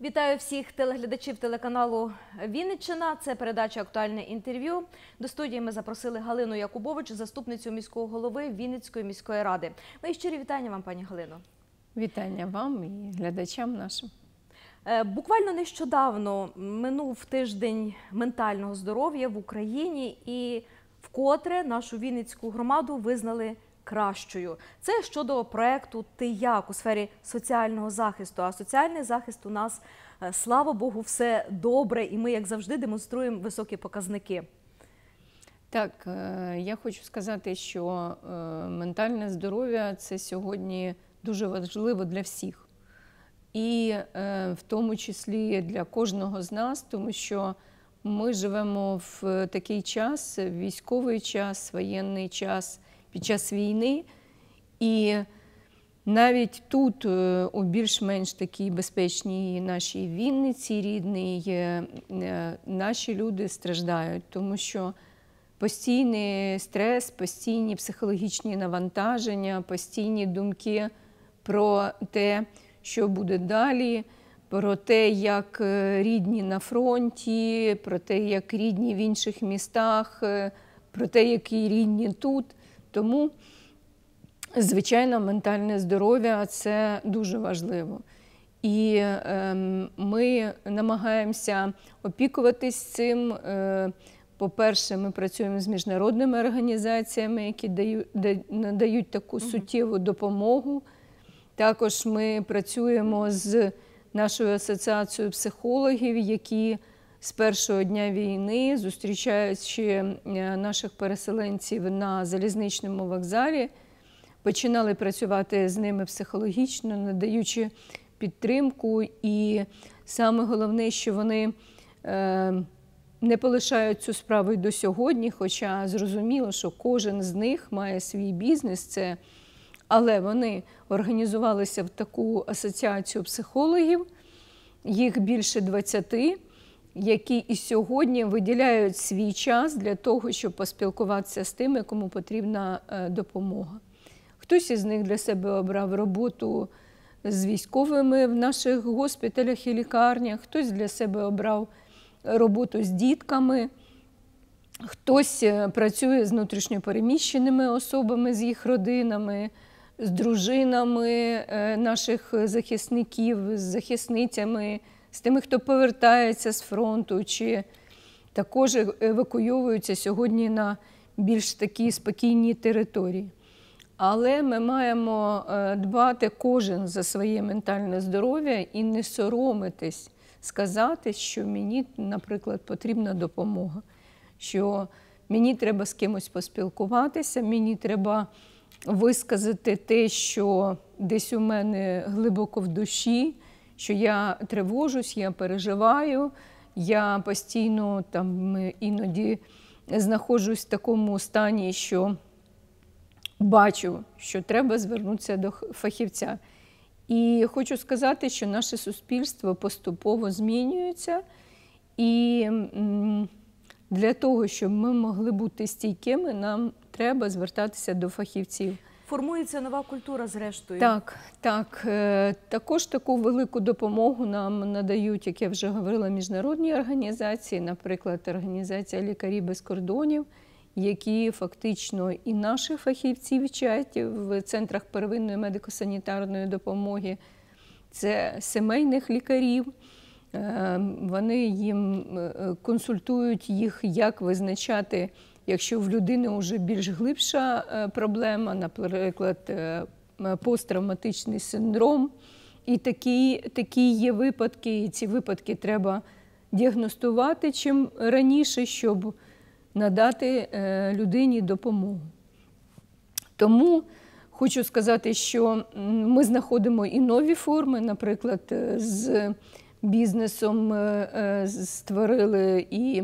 Вітаю всіх телеглядачів телеканалу «Вінниччина». Це передача «Актуальне інтерв'ю». До студії ми запросили Галину Якубович, заступницю міського голови Вінницької міської ради. Мої щирі вітання вам, пані Галино. Вітання вам і глядачам нашим. Буквально нещодавно минув тиждень ментального здоров'я в Україні і вкотре нашу Вінницьку громаду визнали кращою. Це щодо проєкту «Ти як» у сфері соціального захисту. А соціальний захист у нас, слава Богу, все добре, і ми, як завжди, демонструємо високі показники. Так, я хочу сказати, що ментальне здоров'я – це сьогодні дуже важливо для всіх. І в тому числі для кожного з нас, тому що ми живемо в такий час, військовий час, воєнний час, під час війни. І навіть тут, у більш-менш такій безпечній нашій Вінниці рідній, наші люди страждають, тому що постійний стрес, постійні психологічні навантаження, постійні думки про те, що буде далі, про те, як рідні на фронті, про те, як рідні в інших містах, про те, які рідні тут. Тому, звичайно, ментальне здоров'я – це дуже важливо. І ми намагаємося опікуватись цим. По-перше, ми працюємо з міжнародними організаціями, які надають таку суттєву допомогу. Також ми працюємо з нашою асоціацією психологів, які з першого дня війни, зустрічаючи наших переселенців на залізничному вокзалі, починали працювати з ними психологічно, надаючи підтримку. І саме головне, що вони не полишають цю справу й до сьогодні, хоча зрозуміло, що кожен з них має свій бізнес, але вони організувалися в таку асоціацію психологів, їх більше 20, які і сьогодні виділяють свій час для того, щоб поспілкуватися з тими, кому потрібна допомога. Хтось із них для себе обрав роботу з військовими в наших госпіталях і лікарнях, хтось для себе обрав роботу з дітками, хтось працює з внутрішньопереміщеними особами, з їх родинами, з дружинами наших захисників, з захисницями, з тими, хто повертається з фронту, чи також евакуйовуються сьогодні на більш такі спокійні території. Але ми маємо дбати кожен за своє ментальне здоров'я і не соромитись сказати, що мені, наприклад, потрібна допомога, що мені треба з кимось поспілкуватися, мені треба висказати те, що десь у мене глибоко в душі, що я тривожусь, я переживаю, я постійно іноді знаходжусь в такому стані, що бачу, що треба звернутися до фахівця. І хочу сказати, що наше суспільство поступово змінюється, і для того, щоб ми могли бути стійкими, нам треба звертатися до фахівців. Формується нова культура, зрештою. Так. Також таку велику допомогу нам надають, як я вже говорила, міжнародні організації, наприклад, Організація лікарів без кордонів, які фактично і наших фахівців вчать в центрах первинної медико-санітарної допомоги. Це сімейних лікарів. Вони їм консультують їх, як визначати, якщо в людини вже більш глибша проблема, наприклад, посттравматичний синдром. І такі є випадки, і ці випадки треба діагностувати чим раніше, щоб надати людині допомогу. Тому хочу сказати, що ми знаходимо і нові форми, наприклад, з бізнесом створили і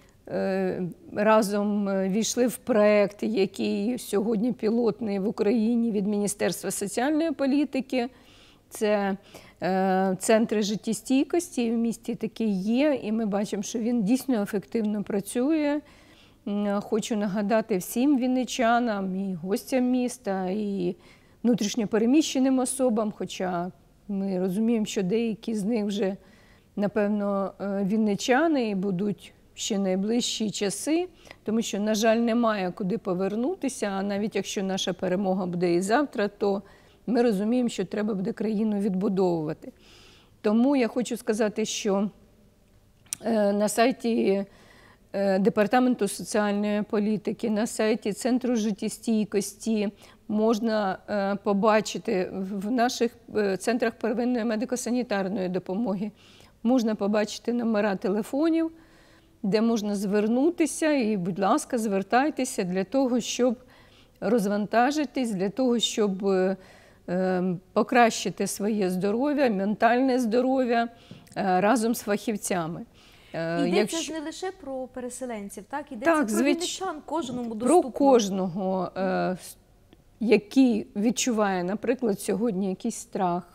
разом війшли в проєкт, який сьогодні пілотний в Україні від Міністерства соціальної політики. Це центри життєстійкості, в місті такі є, і ми бачимо, що він дійсно ефективно працює. Хочу нагадати всім вінничанам, і гостям міста, і внутрішньопереміщеним особам, хоча ми розуміємо, що деякі з них вже напевно, вінничани будуть ще найближчі часи, тому що, на жаль, немає куди повернутися, а навіть якщо наша перемога буде і завтра, то ми розуміємо, що треба буде країну відбудовувати. Тому я хочу сказати, що на сайті Департаменту соціальної політики, на сайті Центру життєстійкості можна побачити в наших центрах первинної медико-санітарної допомоги, можна побачити номера телефонів, де можна звернутися, і, будь ласка, звертайтеся для того, щоб розвантажитись, для того, щоб покращити своє здоров'я, ментальне здоров'я разом з фахівцями. Йдеться ж не лише про переселенців, так? Йдеться про вінничан, кожному доступно. Про кожного, який відчуває, наприклад, сьогодні якийсь страх,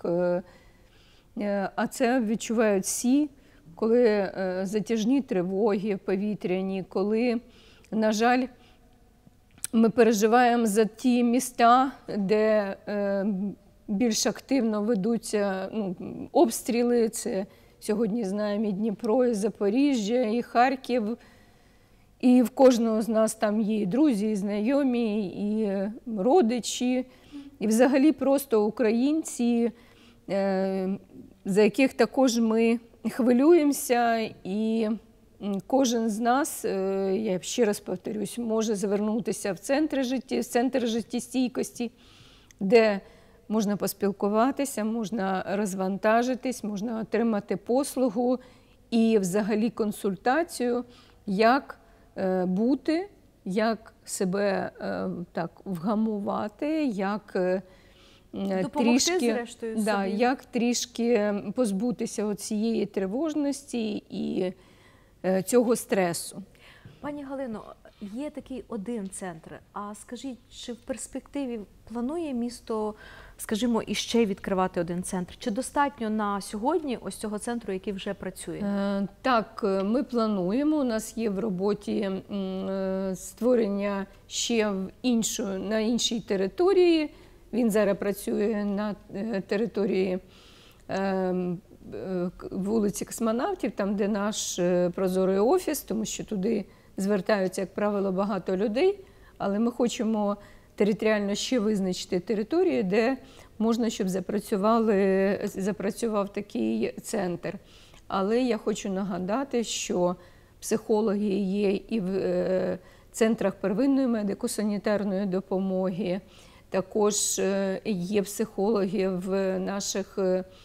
а це відчувають всі, коли затяжні тривоги повітряні, коли, на жаль, ми переживаємо за ті міста, де більш активно ведуться обстріли. Це сьогодні знаємо і Дніпро, і Запоріжжя, і Харків. І в кожного з нас там є і друзі, і знайомі, і родичі, і взагалі просто українці, за яких також ми хвилюємося. І кожен з нас, я ще раз повторюсь, може звернутися в центр життєстійкості, де можна поспілкуватися, можна розвантажитись, можна отримати послугу і взагалі консультацію, як бути, як себе так вгамувати, як як трішки позбутися цієї тривожності і цього стресу. Пані Галино, є такий один центр, а скажіть, чи в перспективі планує місто, скажімо, іще відкривати один центр? Чи достатньо на сьогодні ось цього центру, який вже працює? Так, ми плануємо. У нас є в роботі створення ще на іншій території. Він зараз працює на території вулиці Космонавтів, там, де наш прозорий офіс, тому що туди звертаються, як правило, багато людей, але ми хочемо територіально ще визначити територію, де можна, щоб запрацював такий центр. Але я хочу нагадати, що психологи є і в центрах первинної медико-санітарної допомоги, також є психологи в наших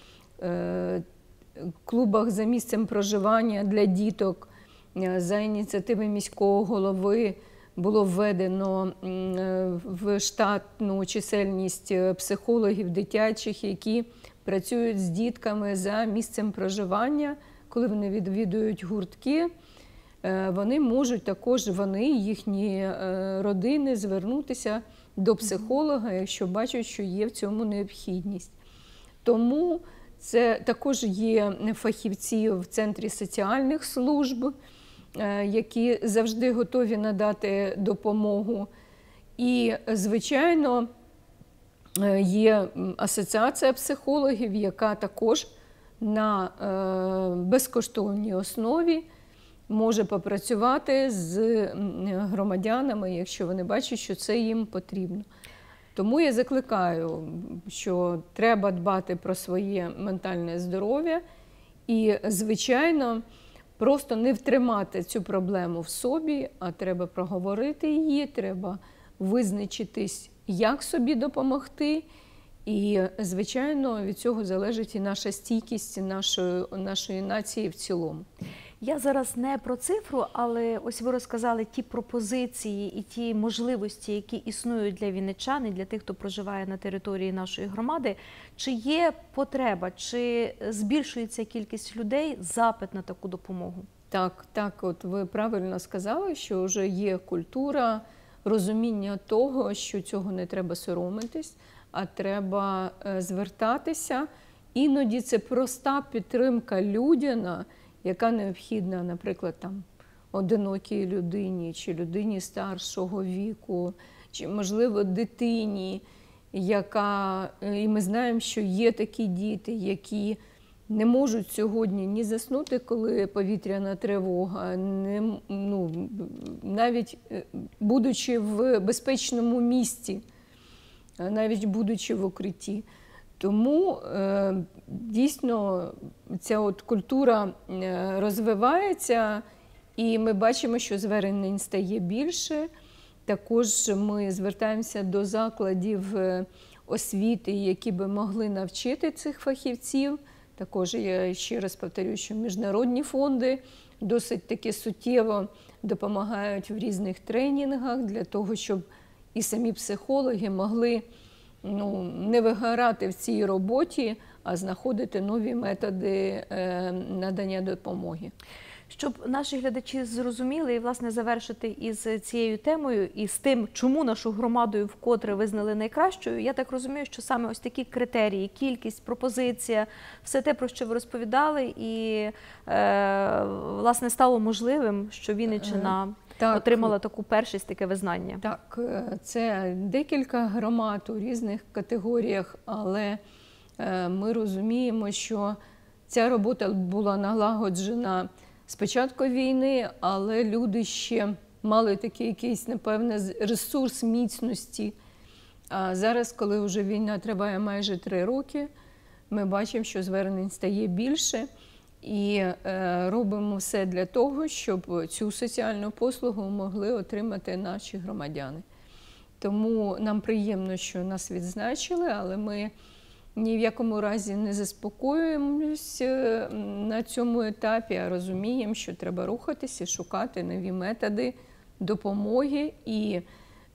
клубах за місцем проживання для діток. За ініціативи міського голови було введено в штатну чисельність психологів дитячих, які працюють з дітками за місцем проживання. Коли вони відвідують гуртки, вони можуть також, їхні родини, звернутися до психолога, якщо бачать, що є в цьому необхідність. Тому це також є фахівці в Центрі соціальних служб, які завжди готові надати допомогу. І, звичайно, є асоціація психологів, яка також на безкоштовній основі може попрацювати з громадянами, якщо вони бачать, що це їм потрібно. Тому я закликаю, що треба дбати про своє ментальне здоров'я і, звичайно, просто не втримати цю проблему в собі, а треба проговорити її, треба визначитись, як собі допомогти. І, звичайно, від цього залежить і наша стійкість нашої нації в цілому. Я зараз не про цифру, але ось ви розказали ті пропозиції і ті можливості, які існують для вінничан і для тих, хто проживає на території нашої громади. Чи є потреба, чи збільшується кількість людей, запит на таку допомогу? Так, от ви правильно сказали, що вже є культура, розуміння того, що цього не треба соромитись, а треба звертатися. Іноді це проста підтримка людяна, яка необхідна, наприклад, одинокій людині, чи людині старшого віку, чи, можливо, дитині, і ми знаємо, що є такі діти, які не можуть сьогодні ні заснути, коли повітряна тривога, навіть будучи в безпечному місці, навіть будучи в укритті. Тому дійсно ця от культура розвивається, і ми бачимо, що звернень стає більше. Також ми звертаємося до закладів освіти, які би могли навчити цих фахівців. Також я ще раз повторюю, що міжнародні фонди досить таки суттєво допомагають в різних тренінгах для того, щоб і самі психологи могли не вигорати в цій роботі, а знаходити нові методи надання допомоги. Щоб наші глядачі зрозуміли і, власне, завершити із цією темою і з тим, чому нашу громаду вкотре визнали найкращою, я так розумію, що саме ось такі критерії, кількість, пропозиція, все те, про що ви розповідали, і, власне, стало можливим, що Вінниччина отримала таку першість, таке визнання. Так, це декілька громад у різних категоріях, але ми розуміємо, що ця робота була налагоджена з початку війни, але люди ще мали такий якийсь, напевне, ресурс міцності. А зараз, коли вже війна триває майже 3 роки, ми бачимо, що звернень стає більше. І робимо все для того, щоб цю соціальну послугу могли отримати наші громадяни. Тому нам приємно, що нас відзначили, але ми ні в якому разі не заспокоюємося на цьому етапі, а розуміємо, що треба рухатися, шукати нові методи допомоги і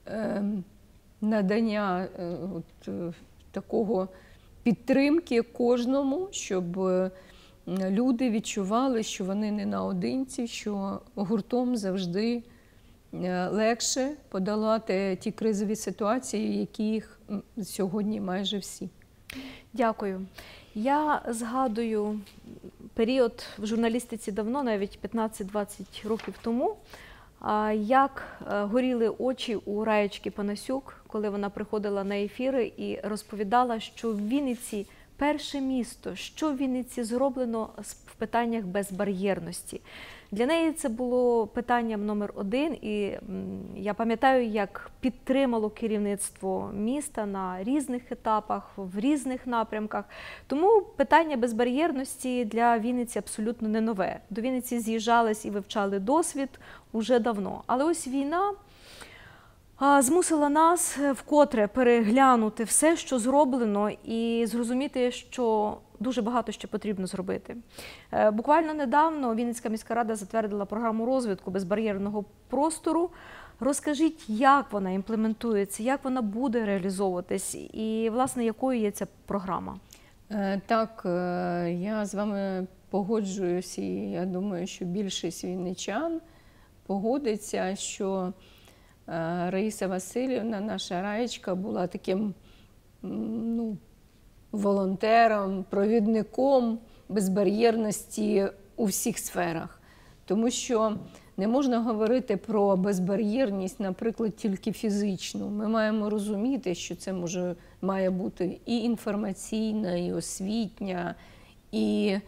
надання такого підтримки кожному, щоб люди відчували, що вони не наодинці, що гуртом завжди легше подолати ті кризові ситуації, яких сьогодні майже всі. Дякую. Я згадую період в журналістиці давно, навіть 15-20 років тому, як горіли очі у Раєчки Панасюк, коли вона приходила на ефіри і розповідала, що в Вінниці перше місто, що в Вінниці зроблено в питаннях безбар'єрності. Для неї це було питанням номер 1, і я пам'ятаю, як підтримало керівництво міста на різних етапах, в різних напрямках. Тому питання безбар'єрності для Вінниці абсолютно не нове. До Вінниці з'їжджались і вивчали досвід уже давно. Але ось війна змусила нас вкотре переглянути все, що зроблено, і зрозуміти, що дуже багато ще потрібно зробити. Буквально недавно Вінницька міська рада затвердила програму розвитку безбар'єрного простору. Розкажіть, як вона імплементується, як вона буде реалізовуватись і, власне, якою є ця програма? Так, я з вами погоджуюсь, і я думаю, що більшість вінничан погодиться, що Раїса Васильівна, наша Раєчка, була таким волонтером, провідником безбар'єрності у всіх сферах. Тому що не можна говорити про безбар'єрність, наприклад, тільки фізичну. Ми маємо розуміти, що це має бути і інформаційна, і освітня, і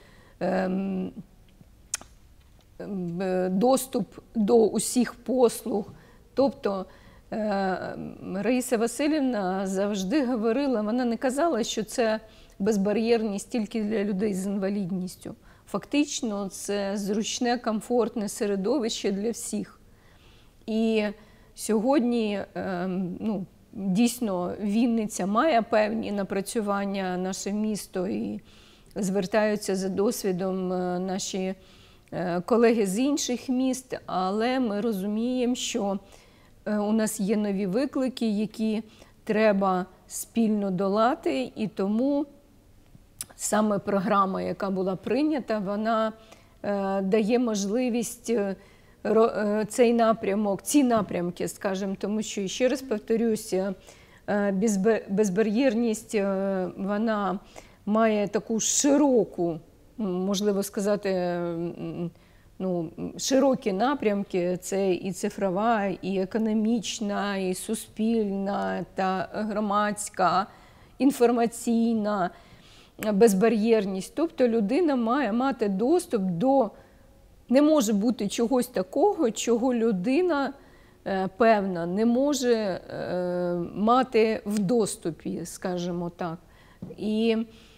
доступ до усіх послуг. Тобто Раїса Васильівна завжди говорила, вона не казала, що це безбар'єрність тільки для людей з інвалідністю. Фактично це зручне, комфортне середовище для всіх. І сьогодні дійсно Вінниця має певні напрацювання, наше місто, і звертаються за досвідом наші колеги з інших міст, але ми розуміємо, що у нас є нові виклики, які треба спільно долати, і тому саме програма, яка була прийнята, вона дає можливість цей напрямок, ці напрямки, скажімо, тому що, ще раз повторюся, безбар'єрність, вона має таку широку, можливо сказати, широкі напрямки, це і цифрова, і економічна, і суспільна, та громадська, інформаційна. безбар'єрність. Тобто людина має мати доступ до, не може бути чогось такого, чого людина певна не може мати в доступі, скажімо так. І,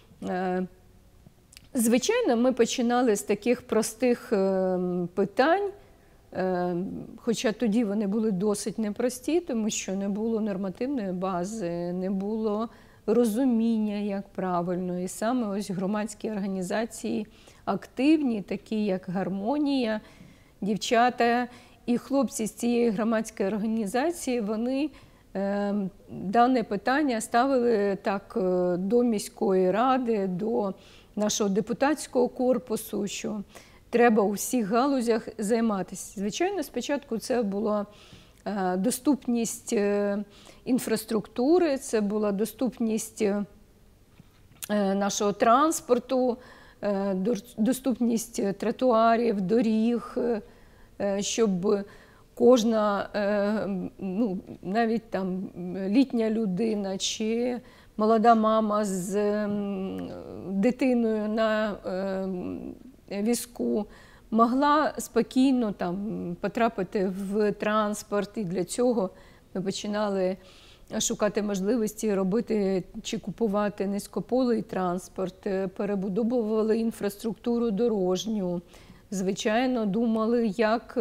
звичайно, ми починали з таких простих питань, хоча тоді вони були досить непрості, тому що не було нормативної бази, не було розуміння, як правильно. І саме ось громадські організації активні, такі як «Гармонія», дівчата і хлопці з цієї громадської організації, вони дане питання ставили так до міської ради, до нашого депутатського корпусу, що треба у всіх галузях займатися. Звичайно, спочатку це була доступність інфраструктури, це була доступність нашого транспорту, доступність тротуарів, доріг, щоб кожна, ну, навіть там літня людина чи молода мама з дитиною на візку могла спокійно там потрапити в транспорт, і для цього ми починали шукати можливості робити чи купувати низькополий транспорт, перебудовували інфраструктуру дорожню, звичайно, думали, як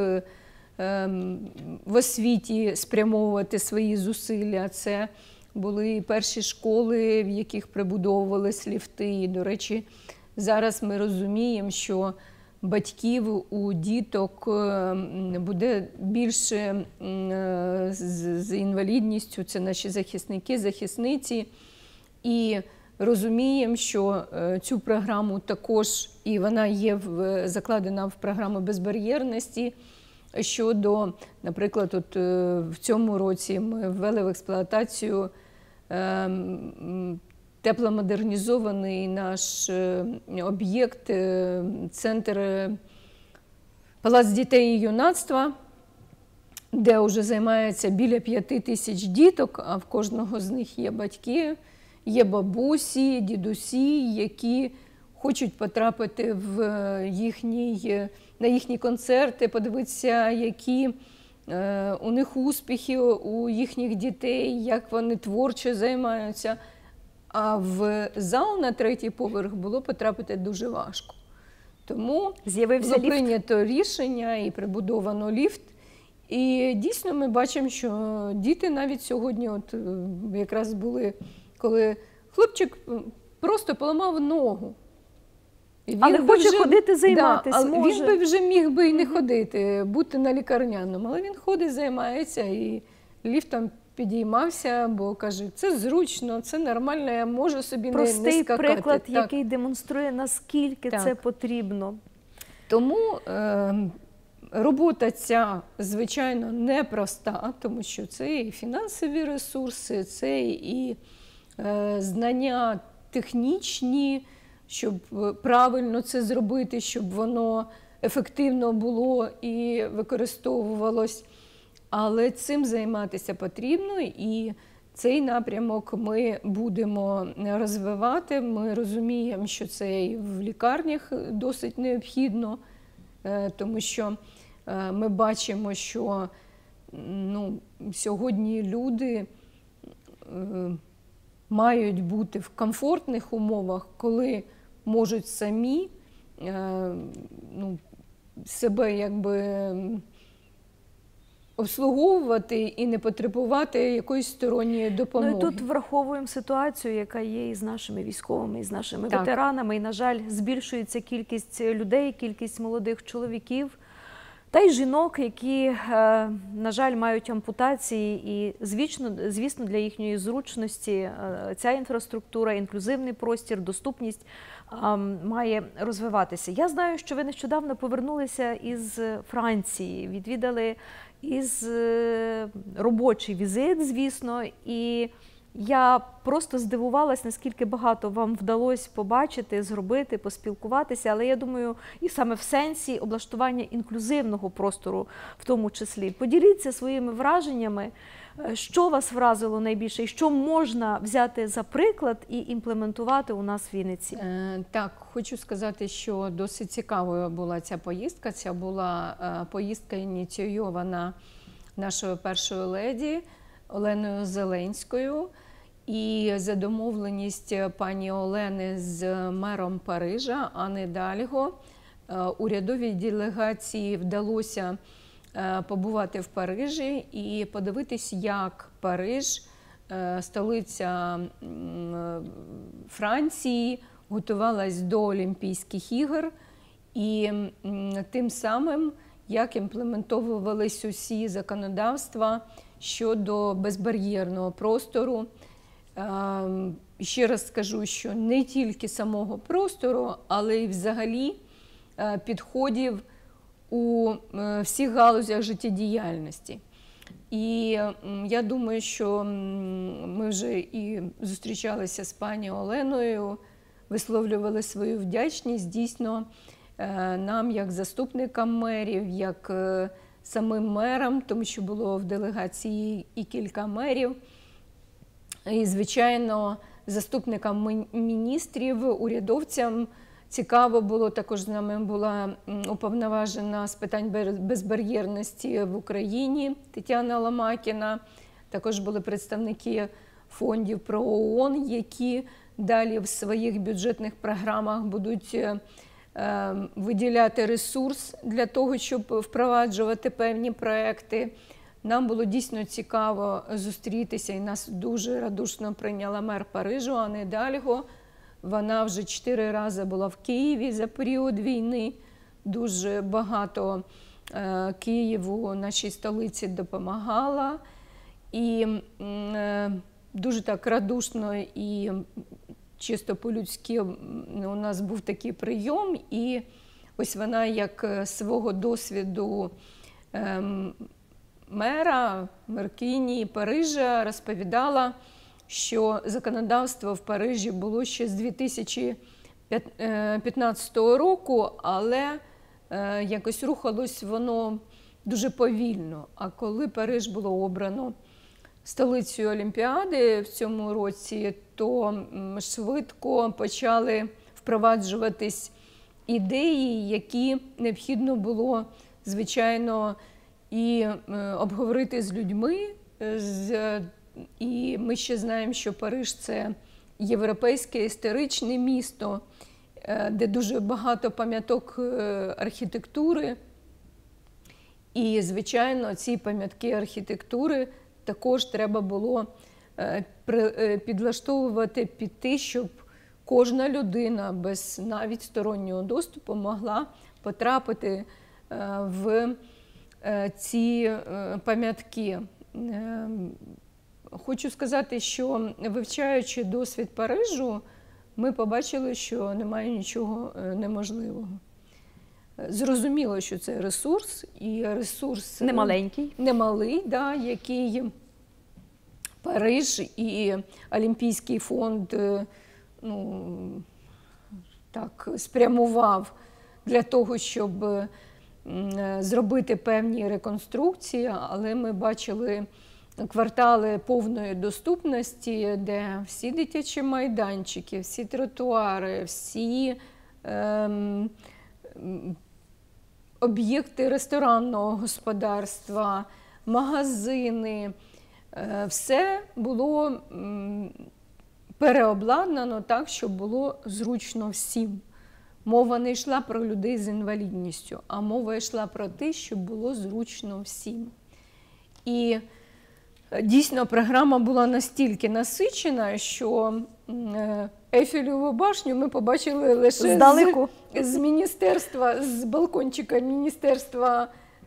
в освіті спрямовувати свої зусилля. Це були перші школи, в яких прибудовувались ліфти. І, до речі, зараз ми розуміємо, що батьків у діток буде більше з інвалідністю, це наші захисники, захисниці. І розуміємо, що цю програму також, і вона є закладена в програму безбар'єрності, щодо, наприклад, от в цьому році ми ввели в експлуатацію тепломодернізований наш об'єкт, центр Палац дітей і юнацтва, де вже займається біля 5 тисяч діток, а в кожного з них є батьки, є бабусі, дідусі, які хочуть потрапити на їхні концерти, подивитися, які у них успіхи, у їхніх дітей, як вони творчо займаються. А в зал на 3-й поверх було потрапити дуже важко. Тому було прийнято рішення і прибудовано ліфт. І дійсно ми бачимо, що діти навіть сьогодні, от якраз були, коли хлопчик просто поламав ногу. Але хоче ходити, займатися, може. Він би вже міг би і не ходити, бути на лікарняному. Але він ходить, займається, і ліфтом підіймався, бо каже, це зручно, це нормально, я можу собі не скакати. Простий приклад, який демонструє, наскільки це потрібно. Тому робота ця, звичайно, непроста, тому що це і фінансові ресурси, це і знання технічні, щоб правильно це зробити, щоб воно ефективно було і використовувалось. Але цим займатися потрібно, і цей напрямок ми будемо розвивати. Ми розуміємо, що це і в лікарнях досить необхідно, тому що ми бачимо, що сьогодні люди мають бути в комфортних умовах, коли можуть самі себе якби обслуговувати і не потребувати якоїсь сторонньої допомоги. Ну і тут враховуємо ситуацію, яка є і з нашими військовими, і з нашими ветеранами. І, на жаль, збільшується кількість людей, кількість молодих чоловіків та й жінок, які, на жаль, мають ампутації. І, звісно, для їхньої зручності ця інфраструктура, інклюзивний простір, доступність має розвиватися. Я знаю, що ви нещодавно повернулися із Франції, відвідали робочий візит, звісно, і Я просто здивувалась, наскільки багато вам вдалося побачити, зробити, поспілкуватися, але я думаю, і саме в сенсі облаштування інклюзивного простору в тому числі. Поділіться своїми враженнями, що вас вразило найбільше і що можна взяти за приклад і імплементувати у нас в Вінниці? Так, хочу сказати, що досить цікавою була ця поїздка. Це була поїздка ініційована нашою першою леді Оленою Зеленською. І за домовленість пані Олени з мером Парижа Анни Дальго урядовій делегації вдалося побувати в Парижі і подивитись, як Париж, столиця Франції, готувалась до Олімпійських ігор, і тим самим, як імплементовувались усі законодавства щодо безбар'єрного простору. Ще раз скажу, що не тільки самого простору, але й взагалі підходів у всіх галузях життєдіяльності. І я думаю, що ми вже і зустрічалися з пані Оленою, висловлювали свою вдячність дійсно нам, як заступникам мерів, як самим мерам, тому що було в делегації і кілька мерів. І, звичайно, заступникам міністрів, урядовцям цікаво було, також з нами була уповноважена з питань безбар'єрності в Україні Тетяна Ломакіна, також були представники фондів про ООН, які далі в своїх бюджетних програмах будуть виділяти ресурс для того, щоб впроваджувати певні проекти. Нам було дійсно цікаво зустрітися, і нас дуже радушно прийняла мер Парижу Анни Дальго. Вона вже 4 рази була в Києві за період війни. Дуже багато Києву, нашій столиці, допомагала. І дуже так радушно і чисто по-людськи у нас був такий прийом. І ось вона, як свого досвіду меркині Парижа, розповідала, що законодавство в Парижі було ще з 2015 року, але якось рухалось воно дуже повільно. А коли Париж було обрано столицею Олімпіади в цьому році, то швидко почали впроваджуватись ідеї, які необхідно було, звичайно, і обговорити з людьми. І ми ще знаємо, що Париж – це європейське історичне місто, де дуже багато пам'яток архітектури. І, звичайно, ці пам'ятки архітектури також треба було підлаштовувати під те, щоб кожна людина без навіть стороннього доступу могла потрапити в ці пам'ятки. Хочу сказати, що вивчаючи досвід Парижу, ми побачили, що немає нічого неможливого. Зрозуміло, що це ресурс, і ресурс немалий, да, який Париж і Олімпійський фонд спрямував для того, щоб зробити певні реконструкції, але ми бачили квартали повної доступності, де всі дитячі майданчики, всі тротуари, всі об'єкти ресторанного господарства, магазини, все було переобладнано так, щоб було зручно всім. Мова не йшла про людей з інвалідністю, а мова йшла про те, щоб було зручно всім. І дійсно програма була настільки насичена, що Ейфелеву башню ми побачили лише з міністерства, з балкончика Міністерства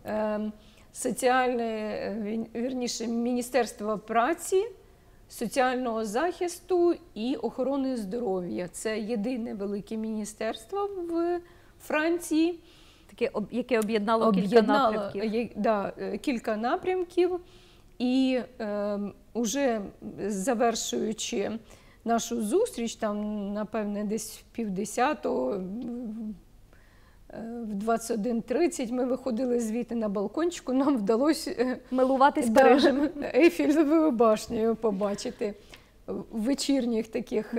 Міністерства праці, соціального захисту і охорони здоров'я. Це єдине велике міністерство в Франції, яке об'єднало кілька напрямків. Кілька напрямків. І уже завершуючи нашу зустріч, там, напевне, десь в 9:50, в 21:30 ми виходили звідти на балкончику, нам вдалося Милуватись Парижем. Ейфелевою башнею побачити в вечірніх таких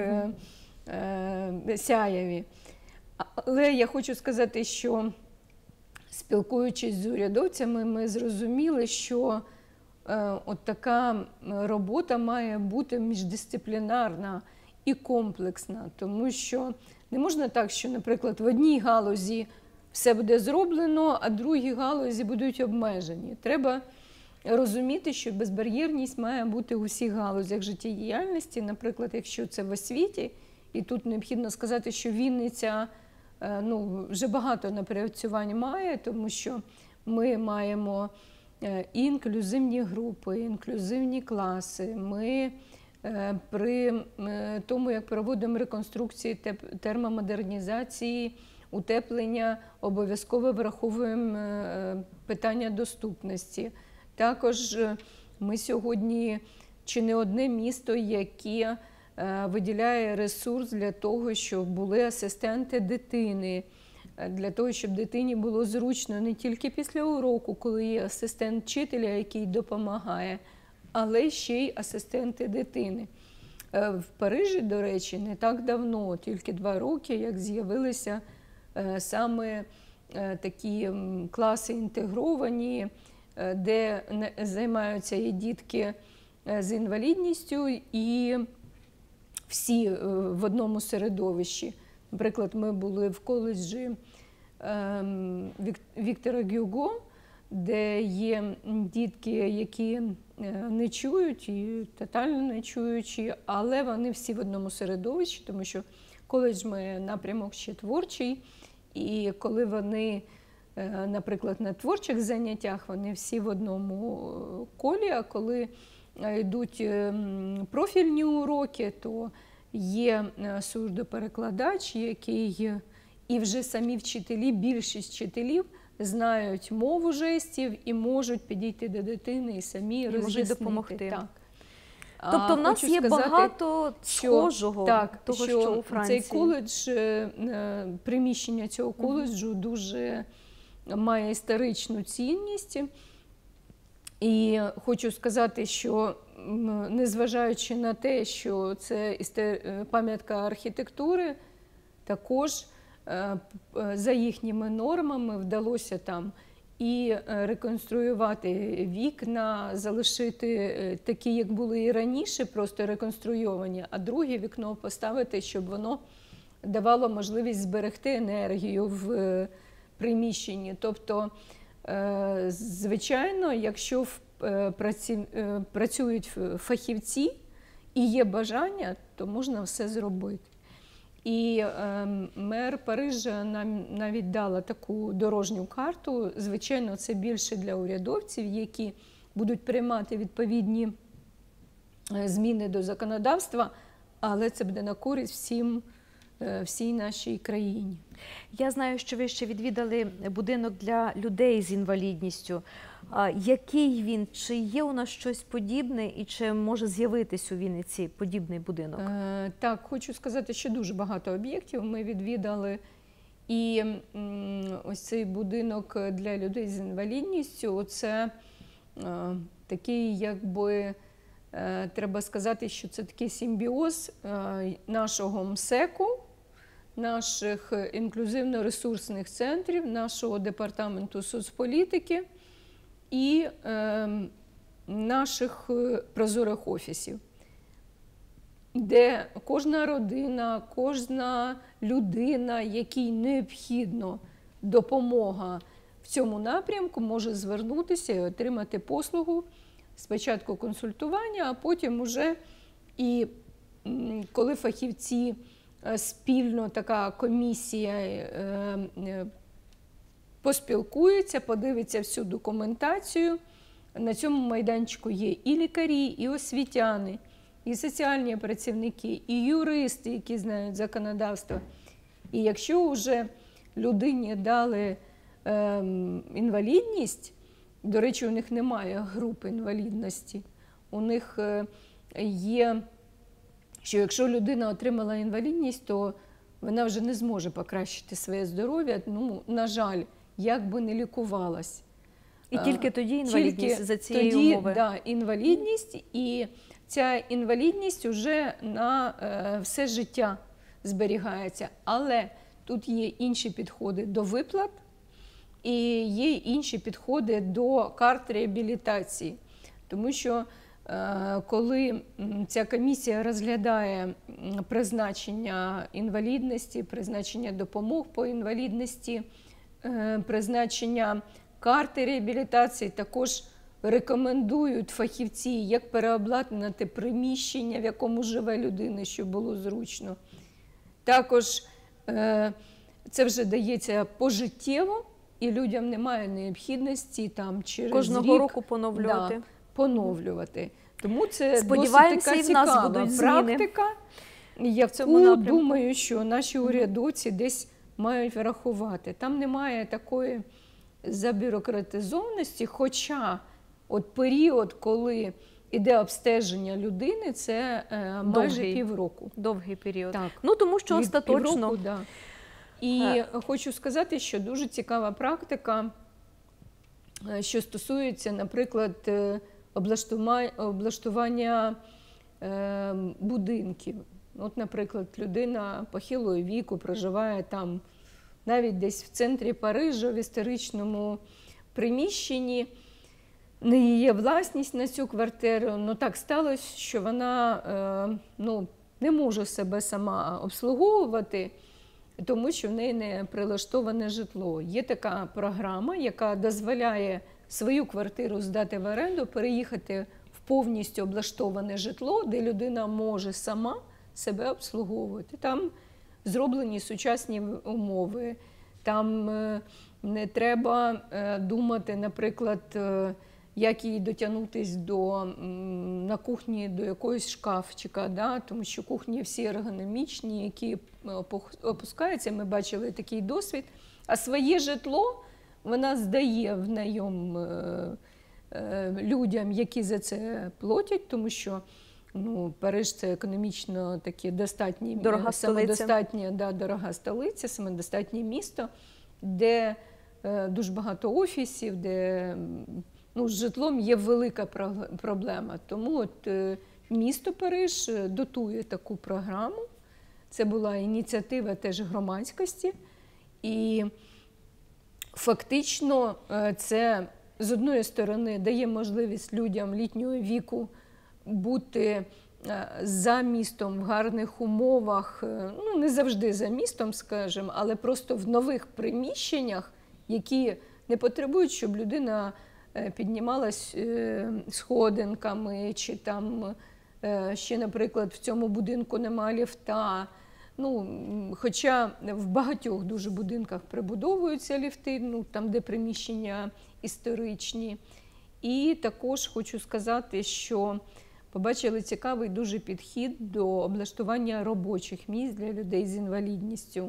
сяєві. Але я хочу сказати, що спілкуючись з урядовцями, ми зрозуміли, що от така робота має бути міждисциплінарна і комплексна, тому що не можна так, що, наприклад, в одній галузі все буде зроблено, а в другій галузі будуть обмежені. Треба розуміти, що безбар'єрність має бути у всіх галузях життєдіяльності, наприклад, якщо це в освіті, і тут необхідно сказати, що Вінниця вже багато напрацювань має, тому що ми маємо і інклюзивні групи, інклюзивні класи. Ми при тому, як проводимо реконструкції, термомодернізації, утеплення, обов'язково враховуємо питання доступності. Також ми сьогодні чи не одне місто, яке виділяє ресурс для того, щоб були асистенти дитини, для того, щоб дитині було зручно не тільки після уроку, коли є асистент вчителя, який допомагає, але ще й асистенти дитини. В Парижі, до речі, не так давно, тільки 2 роки, як з'явилися саме такі класи інтегровані, де займаються і дітки з інвалідністю, і всі в одному середовищі. Наприклад, ми були в коледжі Віктора Гюго, де є дітки, які не чують і тотально не чуючі, але вони всі в одному середовищі, тому що коледж має напрямок ще творчий, і коли вони, наприклад, на творчих заняттях, вони всі в одному колі, а коли йдуть профільні уроки, то є сурдоперекладач, який і вже самі вчителі, більшість вчителів знають мову жестів і можуть підійти до дитини і самі роз'яснити. Допомогти. Так. Тобто в нас є багато схожого, того, що у Франції. Цей коледж, приміщення цього коледжу дуже має історичну цінність. І хочу сказати, що незважаючи на те, що це пам'ятка архітектури, також за їхніми нормами вдалося там і реконструювати вікна, залишити такі, як були і раніше, просто реконструйовані, а друге вікно поставити, щоб воно давало можливість зберегти енергію в приміщенні. Тобто, звичайно, якщо працюють фахівці і є бажання, то можна все зробити. І мер Парижа нам навіть дала таку дорожню карту. Звичайно, це більше для урядовців, які будуть приймати відповідні зміни до законодавства, але це буде на користь всій нашій країні. Я знаю, що ви ще відвідали будинок для людей з інвалідністю. Який він? Чи є у нас щось подібне і чи може з'явитись у Вінниці подібний будинок? Так, хочу сказати, що дуже багато об'єктів ми відвідали. І ось цей будинок для людей з інвалідністю, це такий, якби, треба сказати, що це такий симбіоз нашого МСЕКу, наших інклюзивно-ресурсних центрів, нашого департаменту соцполітики і наших прозорих офісів, де кожна родина, кожна людина, якій необхідна допомога в цьому напрямку, може звернутися і отримати послугу, спочатку консультування, а потім уже і коли фахівці спільно, така комісія поспілкується, подивиться всю документацію. На цьому майданчику є і лікарі, і освітяни, і соціальні працівники, і юристи, які знають законодавство. І якщо вже людині дали інвалідність, До речі, у них немає груп інвалідності. У них є, що якщо людина отримала інвалідність, то вона вже не зможе покращити своє здоров'я, ну, на жаль, як би не лікувалась. І тільки тоді інвалідність за цієї тоді, умови? Да, інвалідність, і ця інвалідність вже на все життя зберігається. Але тут є інші підходи до виплат і є інші підходи до карт реабілітації. Тому що коли ця комісія розглядає призначення інвалідності, призначення допомог по інвалідності, призначення карти реабілітації, також рекомендують фахівці, як переобладнати приміщення, в якому живе людина, щоб було зручно. Також це вже дається пожиттєво, і людям немає необхідності там через кожного рік, року поновлювати. Да, поновлювати. Тому це Сподіваємося, досить і в нас цікава будуть зміни практика, в цьому яку, напрямку. думаю, що наші урядовці десь мають врахувати. Там немає такої забюрократизованості, хоча от період, коли іде обстеження людини, це майже півроку. Довгий період. Так. Ну, тому що Від остаточно... півроку, да. І хочу сказати, що дуже цікава практика, що стосується, наприклад, облаштування будинків. От, наприклад, людина похилого віку проживає там навіть десь в центрі Парижа, в історичному приміщенні. Не є власність на цю квартиру, але так сталося, що вона не може себе сама обслуговувати, тому що в неї не прилаштоване житло. Є така програма, яка дозволяє свою квартиру здати в оренду, переїхати в повністю облаштоване житло, де людина може сама себе обслуговувати. Там зроблені сучасні умови, там не треба думати, наприклад, як їй дотягнутися на кухні до якогось шкафчика, да? Тому що кухні всі ергономічні, які опускаються, ми бачили такий досвід, а своє житло вона здає в найом людям, які за це платять, тому що Париж – це економічно таке дорога столиця, самодостатнє місто, де дуже багато офісів, де з житлом є велика проблема. Тому от місто Париж дотує таку програму. Це була ініціатива теж громадськості. І фактично це, з одної сторони, дає можливість людям літнього віку бути за містом в гарних умовах, не завжди за містом, скажімо, але просто в нових приміщеннях, які не потребують, щоб людина піднімалась сходинками, чи там ще, наприклад, в цьому будинку немає ліфта. Хоча в багатьох дуже будинках прибудовуються ліфти, там, де приміщення історичні. І також хочу сказати, що побачили цікавий дуже підхід до облаштування робочих місць для людей з інвалідністю.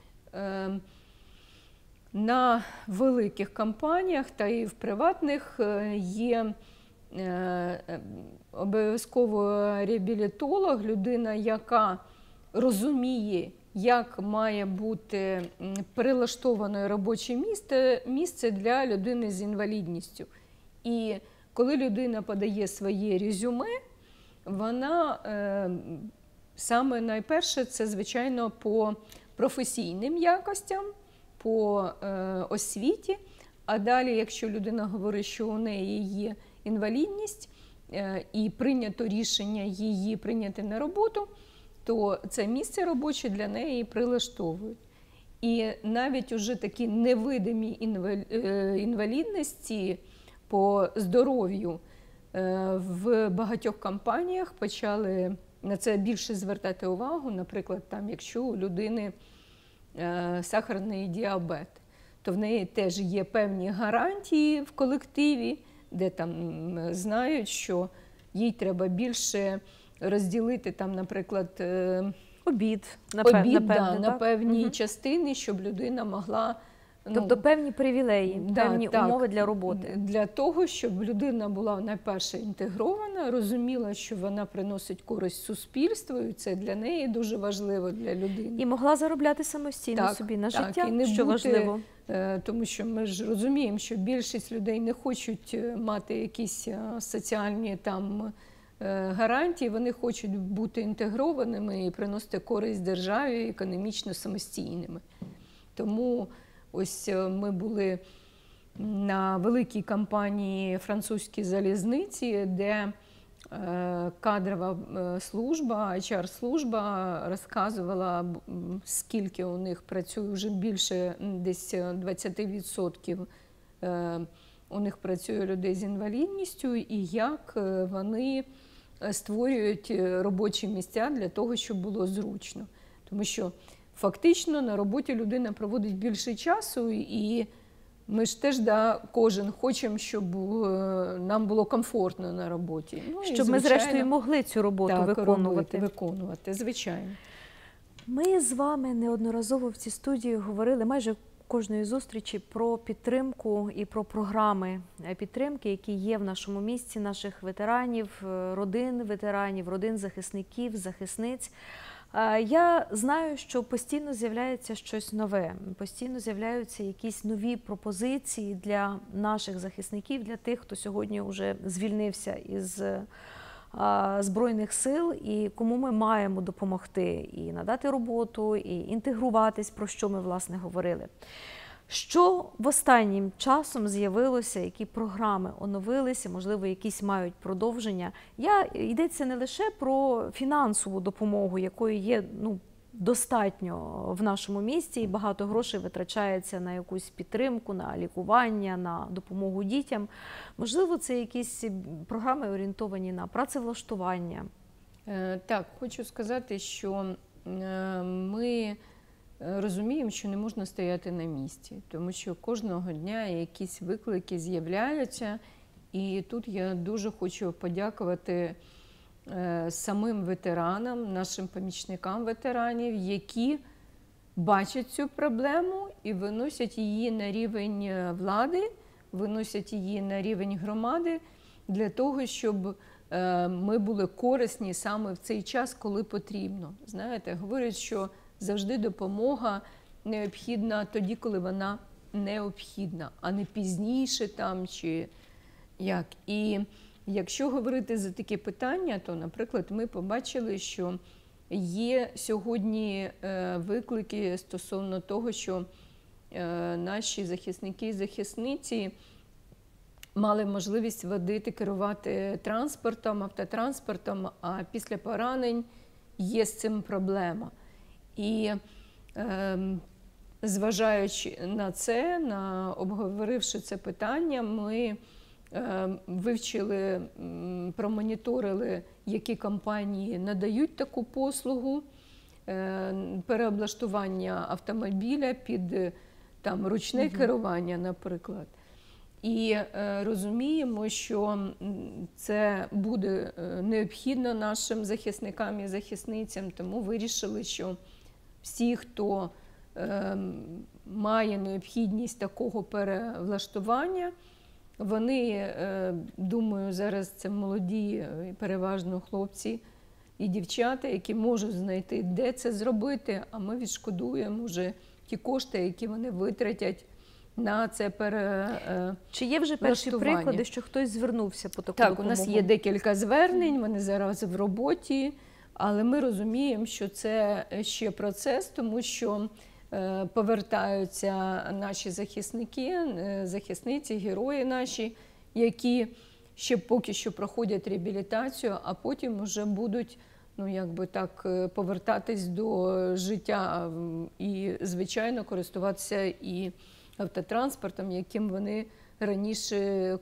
На великих компаніях та і в приватних є обов'язково реабілітолог, людина, яка розуміє, як має бути прилаштоване робоче місце для людини з інвалідністю. І коли людина подає своє резюме, вона саме найперше це, звичайно, по професійним якостям, по освіті, а далі, якщо людина говорить, що у неї є інвалідність і прийнято рішення її прийняти на роботу, то це місце робоче для неї прилаштовують. І навіть уже такі невидимі інвалідності по здоров'ю в багатьох компаніях почали на це більше звертати увагу. Наприклад, там, якщо у людини сахарний діабет, то в неї теж є певні гарантії в колективі, де там знають, що їй треба більше розділити, там, наприклад, обід на певні частини, щоб людина могла Тобто певні привілеї, певні умови для роботи. Для того, щоб людина була найперше інтегрована, розуміла, що вона приносить користь суспільству, і це для неї дуже важливо, для людини. І могла заробляти самостійно собі на життя, і не що важливо. Тому що ми ж розуміємо, що більшість людей не хочуть мати якісь соціальні там гарантії, вони хочуть бути інтегрованими і приносити користь державі, економічно самостійними. Тому ось ми були на великій кампанії французькій залізниці, де кадрова служба, HR-служба розказувала, скільки у них працює, вже більше десь 20% у них працює людей з інвалідністю, і як вони створюють робочі місця для того, щоб було зручно. Тому що фактично на роботі людина проводить більше часу, і ми ж теж кожен хочемо, щоб нам було комфортно на роботі. Щоб ми, зрештою, могли цю роботу виконувати, звичайно. Ми з вами неодноразово в цій студії говорили майже кожної зустрічі про підтримку і про програми підтримки, які є в нашому місті, наших ветеранів, родин захисників, захисниць. Я знаю, що постійно з'являється щось нове, постійно з'являються якісь нові пропозиції для наших захисників, для тих, хто сьогодні вже звільнився із Збройних сил, і кому ми маємо допомогти і надати роботу, і інтегруватись, про що ми, власне, говорили. Що в останнім часом з'явилося, які програми оновилися, можливо, якісь мають продовження? Йдеться не лише про фінансову допомогу, якої є достатньо в нашому місті, і багато грошей витрачається на якусь підтримку, на лікування, на допомогу дітям. Можливо, це якісь програми орієнтовані на працевлаштування? Так, хочу сказати, що ми розуміємо, що не можна стояти на місці, тому що кожного дня якісь виклики з'являються, і тут я дуже хочу подякувати самим ветеранам, нашим помічникам ветеранів, які бачать цю проблему і виносять її на рівень влади, виносять її на рівень громади для того, щоб ми були корисні саме в цей час, коли потрібно. Знаєте, говорять, що завжди допомога необхідна тоді, коли вона необхідна, а не пізніше там чи як. І якщо говорити за такі питання, то, наприклад, ми побачили, що є сьогодні виклики стосовно того, що наші захисники і захисниці мали можливість водити, керувати транспортом, автотранспортом, а після поранень є з цим проблема. І зважаючи на це, обговоривши це питання, ми вивчили, промоніторили, які компанії надають таку послугу, переоблаштування автомобіля під ручне керування, наприклад. І розуміємо, що це буде необхідно нашим захисникам і захисницям, тому вирішили, що всі, хто має необхідність такого перевлаштування, вони, думаю, зараз це молоді, переважно хлопці і дівчата, які можуть знайти, де це зробити, а ми відшкодуємо вже ті кошти, які вони витратять на це перевлаштування. Чи є вже перші приклади, що хтось звернувся по таку допомогу? Так, у нас є декілька звернень, вони зараз в роботі, але ми розуміємо, що це ще процес, тому що повертаються наші захисники, захисниці, герої наші, які ще поки що проходять реабілітацію, а потім вже будуть повертатись до життя і, звичайно, користуватися і автотранспортом, яким вони раніше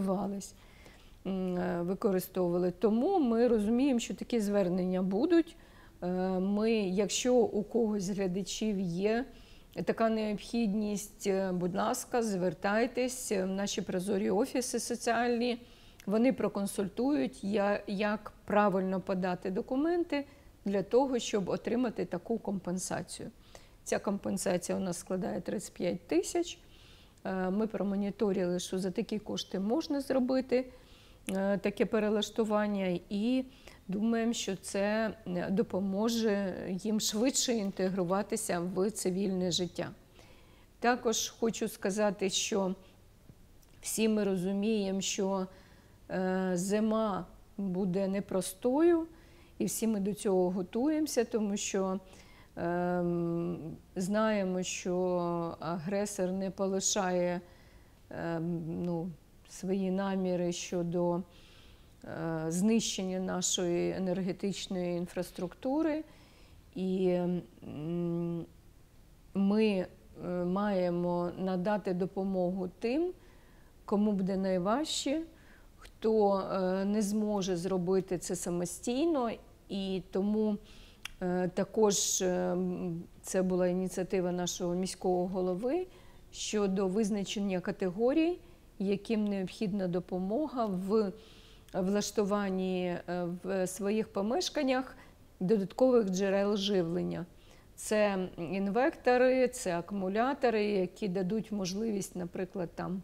використовували. Тому ми розуміємо, що такі звернення будуть. Якщо у когось з глядачів є така необхідність, будь ласка, звертайтесь в наші прозорі офіси соціальні. Вони проконсультують, як правильно подати документи для того, щоб отримати таку компенсацію. Ця компенсація у нас складає 35 тисяч. Ми промоніторили, що за такі кошти можна зробити таке перелаштування, і думаємо, що це допоможе їм швидше інтегруватися в цивільне життя. Також хочу сказати, що всі ми розуміємо, що зима буде непростою, і всі ми до цього готуємося, тому що знаємо, що агресор не полишає свої наміри щодо знищення нашої енергетичної інфраструктури. І ми маємо надати допомогу тим, кому буде найважче, хто не зможе зробити це самостійно. І тому також це була ініціатива нашого міського голови щодо визначення категорій, яким необхідна допомога в влаштуванні в своїх помешканнях додаткових джерел живлення. Це інвектори, це акумулятори, які дадуть можливість, наприклад, там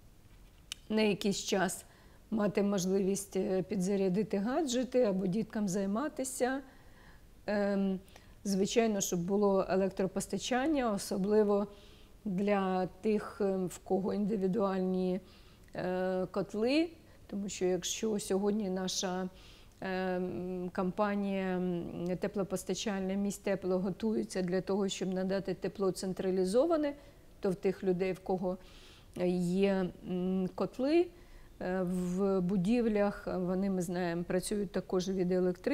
на якийсь час мати можливість підзарядити гаджети або діткам займатися. Звичайно, щоб було електропостачання, особливо для тих, в кого індивідуальні котли, тому що якщо сьогодні наша компанія теплопостачальна «Міськтепло» готується для того, щоб надати тепло централізоване, то в тих людей, в кого є котли, в будівлях, вони, ми знаємо, працюють також від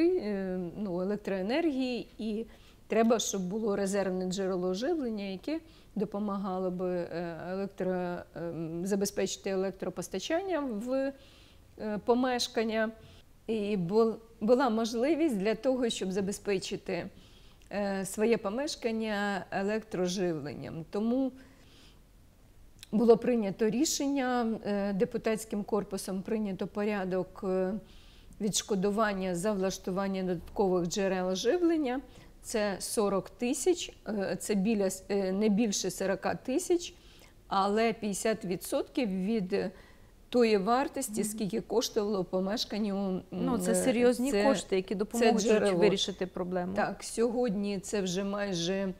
електроенергії, і треба, щоб було резервне джерело живлення, яке допомагало би забезпечити електропостачання в помешкання. І була можливість для того, щоб забезпечити своє помешкання електроживленням. Тому було прийнято рішення, депутатським корпусом прийнято порядок відшкодування за влаштування додаткових джерел живлення. Це 40 тисяч, це не більше 40 тисяч, але 50% від тої вартості, скільки коштувало помешканню. Це серйозні кошти, які допоможуть вирішити проблему. Так, сьогодні це вже майже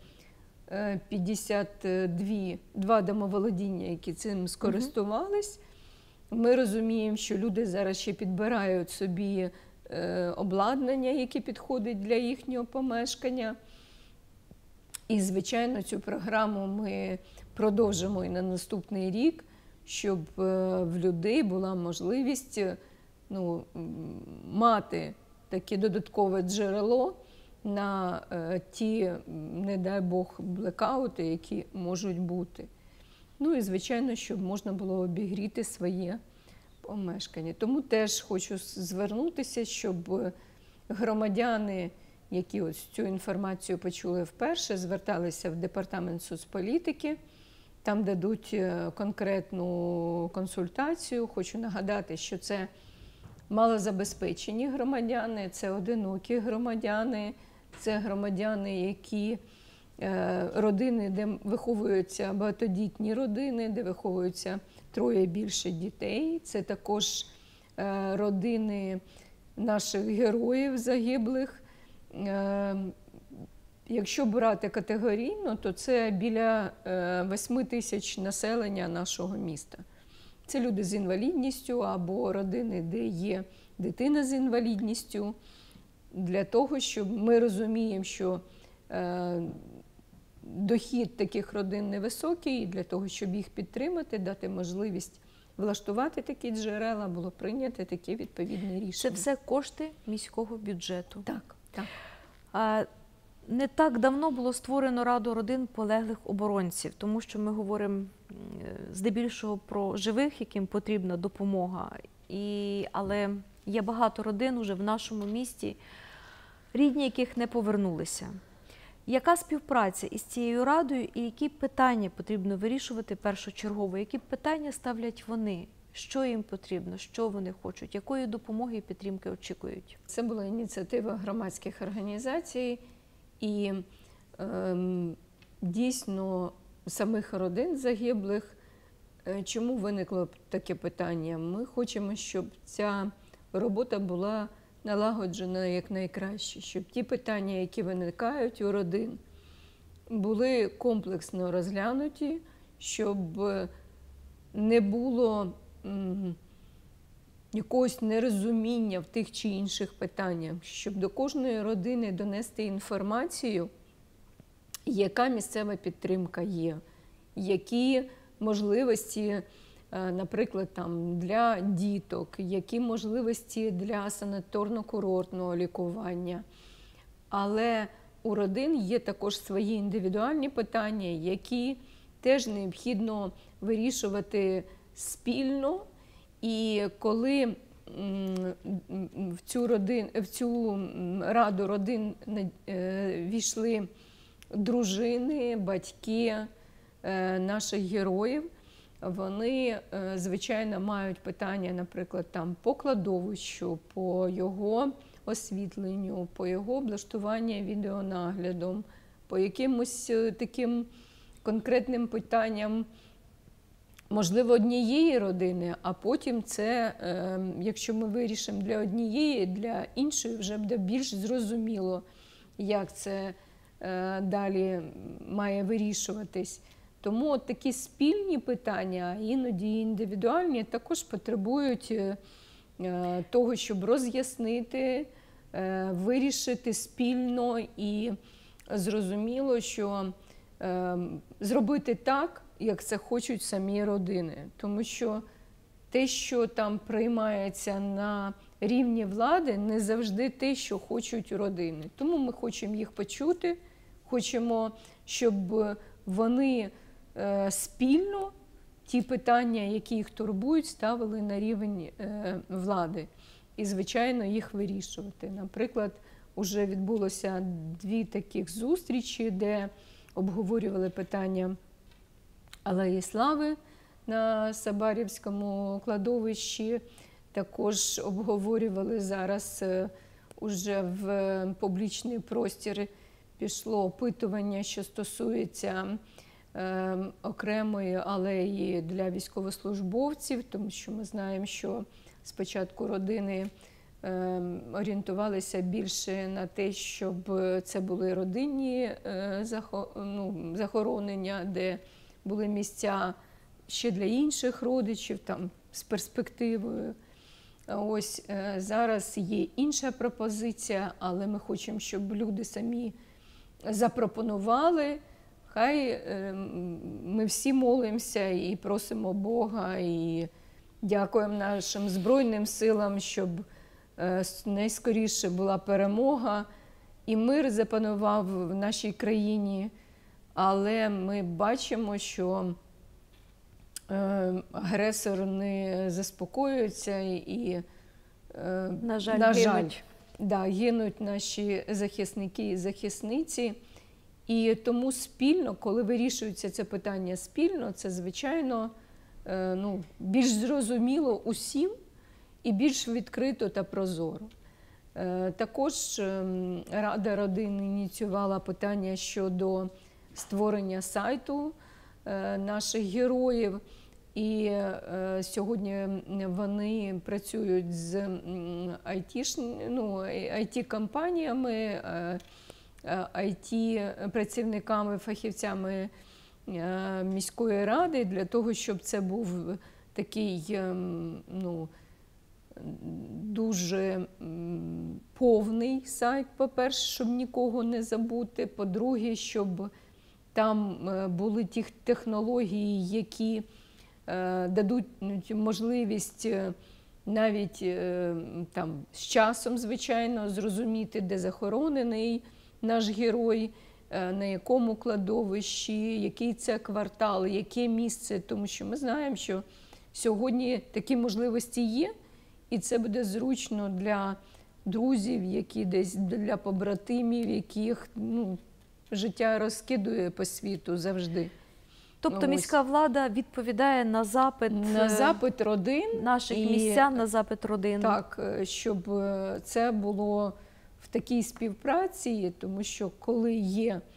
52 домоволодіння, які цим скористувались. Ми розуміємо, що люди зараз ще підбирають собі обладнання, яке підходить для їхнього помешкання. І, звичайно, цю програму ми продовжимо і на наступний рік, щоб в людей була можливість мати таке додаткове джерело на ті, не дай Бог, блекаути, які можуть бути. І, звичайно, щоб можна було обігріти своє помешкання. Тому теж хочу звернутися, щоб громадяни, які ось цю інформацію почули вперше, зверталися в департамент соцполітики, там дадуть конкретну консультацію. Хочу нагадати, що це малозабезпечені громадяни, це одинокі громадяни, це громадяни, які родини, де виховуються багатодітні родини, де виховуються троє і більше дітей. Це також родини наших героїв загиблих. Якщо брати категорійно, то це біля 8 тисяч населення нашого міста. Це люди з інвалідністю або родини, де є дитина з інвалідністю. Для того, щоб ми розуміємо, що дохід таких родин невисокий, і для того, щоб їх підтримати, дати можливість влаштувати такі джерела, було прийнято таке відповідне рішення. Це все кошти міського бюджету. Так, так. Не так давно було створено Раду родин полеглих оборонців, тому що ми говоримо здебільшого про живих, яким потрібна допомога. Але є багато родин уже в нашому місті, рідні яких не повернулися. Яка співпраця із цією радою і які питання потрібно вирішувати першочергово? Які питання ставлять вони? Що їм потрібно, що вони хочуть, якої допомоги і підтримки очікують? Це була ініціатива громадських організацій, і дійсно самих родин загиблих. Чому виникло таке питання? Ми хочемо, щоб ця робота була налагоджена якнайкраще, щоб ті питання, які виникають у родин, були комплексно розглянуті, щоб не було якогось нерозуміння в тих чи інших питаннях, щоб до кожної родини донести інформацію, яка місцева підтримка є, які можливості, наприклад, там, для діток, які можливості для санаторно-курортного лікування. Але у родин є також свої індивідуальні питання, які теж необхідно вирішувати спільно. І коли в цю раду родин війшли дружини, батьки наших героїв, вони, звичайно, мають питання, наприклад, там, по кладовищу, по його освітленню, по його облаштуванню відеонаглядом, по якимось таким конкретним питанням, можливо, однієї родини, а потім це, якщо ми вирішимо для однієї, для іншої вже буде більш зрозуміло, як це далі має вирішуватись. Тому от такі спільні питання, іноді індивідуальні, також потребують того, щоб роз'яснити, вирішити спільно і зрозуміло, що зробити так, як це хочуть самі родини. Тому що те, що там приймається на рівні влади, не завжди те, що хочуть родини. Тому ми хочемо їх почути, хочемо, щоб вони спільно ті питання, які їх турбують, ставили на рівень влади. І, звичайно, їх вирішувати. Наприклад, вже відбулося 2 таких зустрічі, де обговорювали питання Алеї Слави на Сабарівському кладовищі. Також обговорювали зараз уже в публічний простір пішло опитування, що стосується окремої алеї для військовослужбовців, тому що ми знаємо, що спочатку родини орієнтувалися більше на те, щоб це були родинні захоронення, де були місця ще для інших родичів, там, з перспективою. Ось зараз є інша пропозиція, але ми хочемо, щоб люди самі запропонували. Хай ми всі молимося і просимо Бога, і дякуємо нашим Збройним силам, щоб найскоріше була перемога і мир запанував в нашій країні. Але ми бачимо, що агресор не заспокоюється і, на жаль, гинуть наші захисники і захисниці. І тому спільно, коли вирішується це питання спільно, це, звичайно, більш зрозуміло усім і більш відкрито та прозоро. Також Рада родин ініціювала питання щодо створення сайту наших героїв. І сьогодні вони працюють з IT-компаніями, IT-працівниками, фахівцями міської ради для того, щоб це був такий дуже повний сайт, по-перше, щоб нікого не забути, по-друге, щоб там були ті технології, які дадуть можливість навіть там, з часом, звичайно, зрозуміти, де захоронений наш герой, на якому кладовищі, який це квартал, яке місце. Тому що ми знаємо, що сьогодні такі можливості є, і це буде зручно для друзів, які десь для побратимів, яких життя розкидує по світу завжди. Тобто міська влада відповідає на запит родин, наших містян, на запит родин. Так, щоб це було в такій співпраці, тому що коли є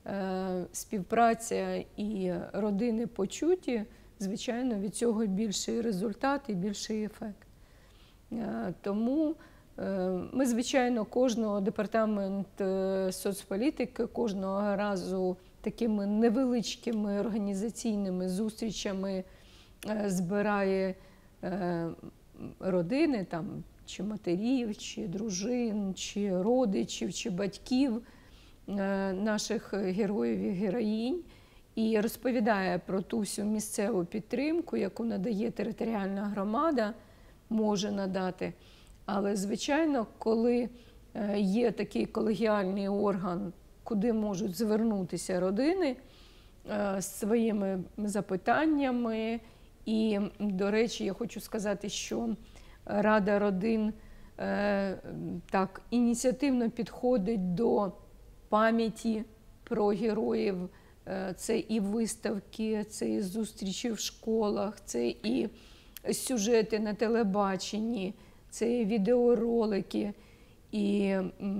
співпраця і родини почуті, звичайно, від цього більший результат і більший ефект. Тому ми, звичайно, кожного департамент соцполітики кожного разу такими невеличкими організаційними зустрічами збирає родини, там, чи матерів, чи дружин, чи родичів, чи батьків наших героїв і героїнь і розповідає про ту всю місцеву підтримку, яку надає територіальна громада, може надати. Але, звичайно, коли є такий колегіальний орган, куди можуть звернутися родини з своїми запитаннями. І, до речі, я хочу сказати, що Рада родин так ініціативно підходить до пам'яті про героїв. Це і виставки, це і зустрічі в школах, це і сюжети на телебаченні, це і відеоролики, і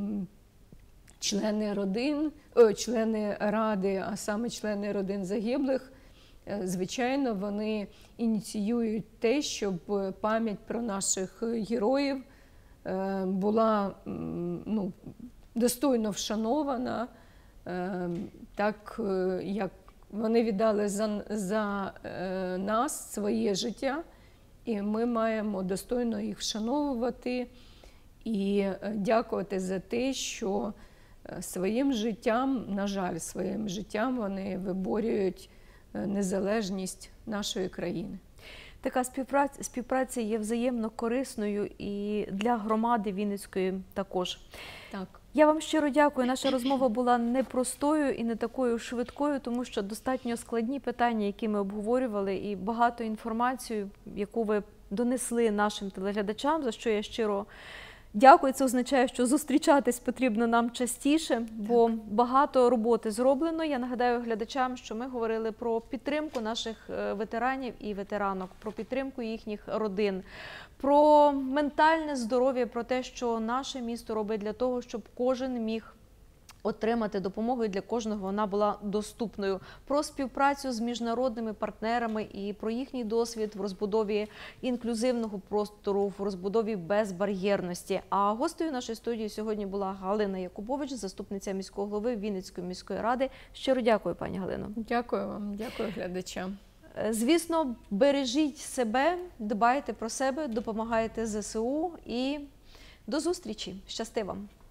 члени ради, а саме члени родин загиблих, звичайно, вони ініціюють те, щоб пам'ять про наших героїв була достойно вшанована, так як вони віддали за нас своє життя, і ми маємо достойно їх вшановувати і дякувати за те, що своїм життям, на жаль, своїм життям вони виборюють незалежність нашої країни. Така співпраця є взаємно корисною і для громади Вінницької також. Так. Я вам щиро дякую. Наша розмова була непростою і не такою швидкою, тому що достатньо складні питання, які ми обговорювали, і багато інформації, яку ви донесли нашим телеглядачам, за що я щиро дякую. Це означає, що зустрічатись потрібно нам частіше, бо багато роботи зроблено. Я нагадаю глядачам, що ми говорили про підтримку наших ветеранів і ветеранок, про підтримку їхніх родин, про ментальне здоров'я, про те, що наше місто робить для того, щоб кожен міг отримати допомогу і для кожного вона була доступною. Про співпрацю з міжнародними партнерами і про їхній досвід в розбудові інклюзивного простору, в розбудові безбар'єрності. А гостею нашої студії сьогодні була Галина Якубович, заступниця міського голови Вінницької міської ради. Щиро дякую, пані Галино. Дякую вам, дякую глядачам. Звісно, бережіть себе, дбайте про себе, допомагайте ЗСУ і до зустрічі. Щасти вам!